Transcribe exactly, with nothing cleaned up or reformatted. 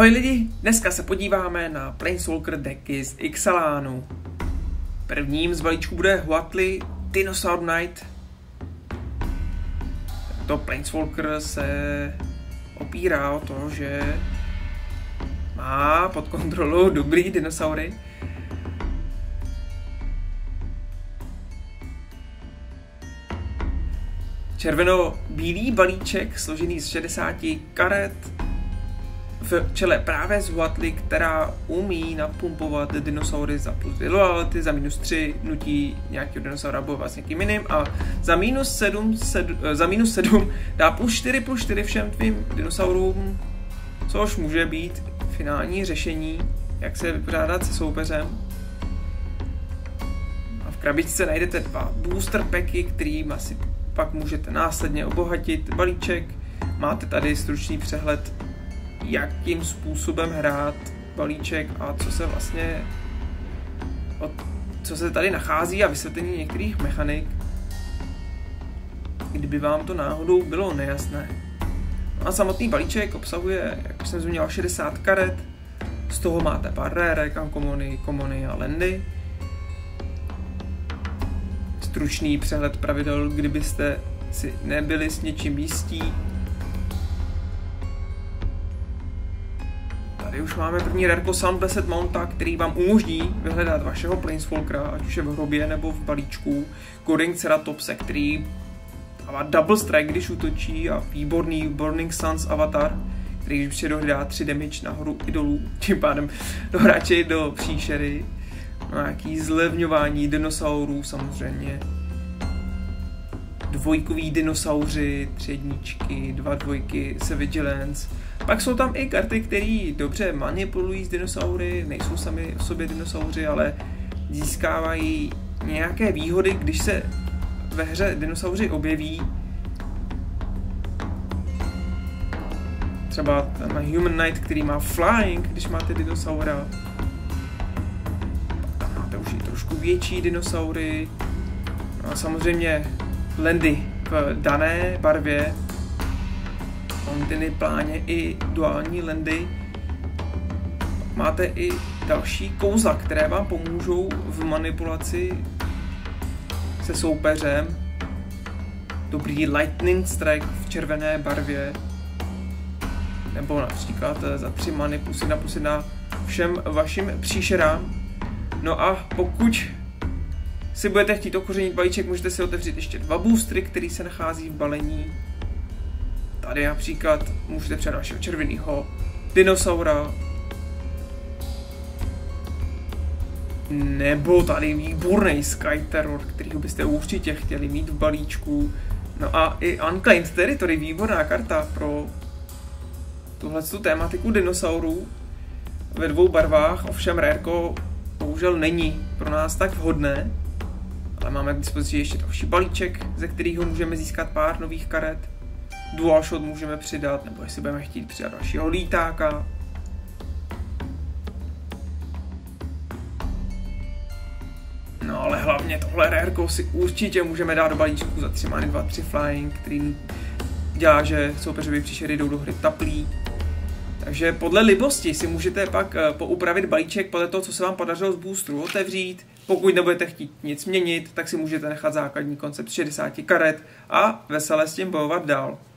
Ahoj lidi, dneska se podíváme na Planeswalker decky z Ixalanu. Prvním z balíčku bude Huatli Dinosaur Knight. Tento Planeswalker se opírá o to, že má pod kontrolou dobrý dinosaury. Červeno-bílý balíček složený z šedesáti karet v čele právě z Huatli, která umí napumpovat dinosaury za plus dvě loyalty, za minus tři nutí nějakého dinosaura bojovat s někým jiným a za minus sedm, sedm, za minus sedm dá plus čtyři plus čtyři všem tvým dinosaurům, což může být finální řešení, jak se vypořádat se soupeřem. A v krabičce najdete dva booster packy, kterým asi pak můžete následně obohatit balíček. Máte tady stručný přehled, jakým způsobem hrát balíček a co se vlastně co se tady nachází a vysvětlení některých mechanik, kdyby vám to náhodou bylo nejasné. No a samotný balíček obsahuje, jak už jsem zmínil, šedesát karet, z toho máte pár rarek, uncommony, commony a landy. Stručný přehled pravidel, kdybyste si nebyli s něčím jistí. Tady už máme první rarko Sunblessed Mounta, který vám umožní vyhledat vašeho Planeswalkera, ať už je v hrobě nebo v balíčku. Goring Ceratopse, který dává double strike, když útočí, a výborný Burning Suns avatar, který když přijde dá tři damage na hru idolů, tím pádem do hráče do příšery. No, nějaký zlevňování dinosaurů samozřejmě. Dvojkový dinosauři, tři jedničky, dva dvojky, Vigilance. Pak jsou tam i karty, které dobře manipulují s dinosaury, nejsou sami o sobě dinosauři, ale získávají nějaké výhody, když se ve hře dinosauři objeví. Třeba ten Human Knight, který má flying, když máte dinosaura. Tam máte už i trošku větší dinosaury. No a samozřejmě landy v dané barvě. Kontiny, pláně i duální landy. Máte i další kouzla, které vám pomůžou v manipulaci se soupeřem. Dobrý Lightning Strike v červené barvě. Nebo například za tři many plus jedna plus jedna všem vašim příšerám. No a pokud si budete chtít okořenit balíček, můžete si otevřít ještě dva boostry, který se nachází v balení. Tady například můžete přidat vašeho červeného dinosaura. Nebo tady výborný Sky Terror, kterýho byste určitě chtěli mít v balíčku. No a i Unclaimed Territory, výborná karta pro tuhletu tématiku dinosaurů ve dvou barvách, ovšem rareko bohužel není pro nás tak vhodné, ale máme k dispozici ještě další balíček, ze kterého můžeme získat pár nových karet. Dual shot můžeme přidat, nebo jestli budeme chtít přidat dalšího lítáka. No ale hlavně tohle rareko si určitě můžeme dát do balíčku za tři many dva tři flying, který dělá, že soupeřovi příšery jdou do hry taplí. Takže podle libosti si můžete pak poupravit balíček podle toho, co se vám podařilo z boostru otevřít. Pokud nebudete chtít nic měnit, tak si můžete nechat základní koncept šedesáti karet a vesele s tím bojovat dál.